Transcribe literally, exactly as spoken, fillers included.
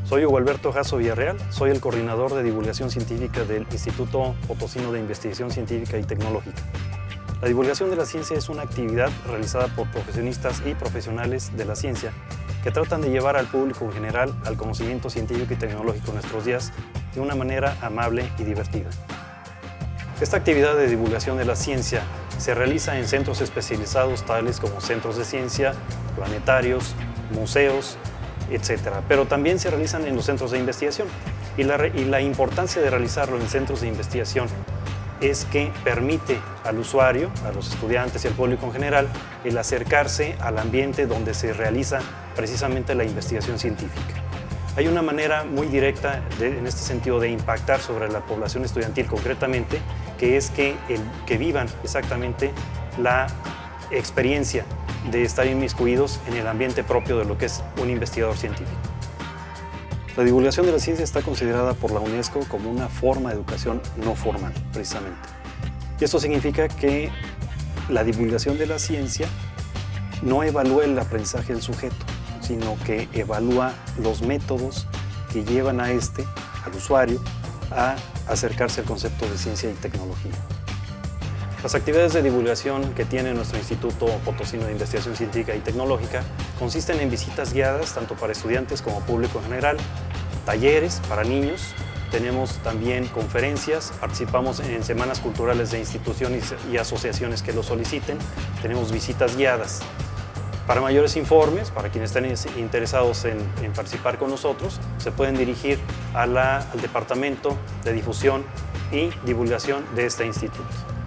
Soy Hugo Alberto Jasso Villarreal, soy el coordinador de divulgación científica del Instituto Potosino de Investigación Científica y Tecnológica. La divulgación de la ciencia es una actividad realizada por profesionistas y profesionales de la ciencia que tratan de llevar al público en general al conocimiento científico y tecnológico en nuestros días de una manera amable y divertida. Esta actividad de divulgación de la ciencia se realiza en centros especializados tales como centros de ciencia, planetarios, museos, etcétera. Pero también se realizan en los centros de investigación. Y la, y la importancia de realizarlo en centros de investigación es que permite al usuario, a los estudiantes y al público en general, el acercarse al ambiente donde se realiza precisamente la investigación científica. Hay una manera muy directa, de, en este sentido, de impactar sobre la población estudiantil concretamente, que es que, el, que vivan exactamente la experiencia de estar inmiscuidos en el ambiente propio de lo que es un investigador científico. La divulgación de la ciencia está considerada por la UNESCO como una forma de educación no formal, precisamente. Y esto significa que la divulgación de la ciencia no evalúa el aprendizaje del sujeto, sino que evalúa los métodos que llevan a este, al usuario, a acercarse al concepto de ciencia y tecnología. Las actividades de divulgación que tiene nuestro Instituto Potosino de Investigación Científica y Tecnológica consisten en visitas guiadas tanto para estudiantes como público en general, talleres para niños, tenemos también conferencias, participamos en semanas culturales de instituciones y asociaciones que lo soliciten, tenemos visitas guiadas. Para mayores informes, para quienes estén interesados en, en participar con nosotros, se pueden dirigir a la, al Departamento de Difusión y Divulgación de este instituto.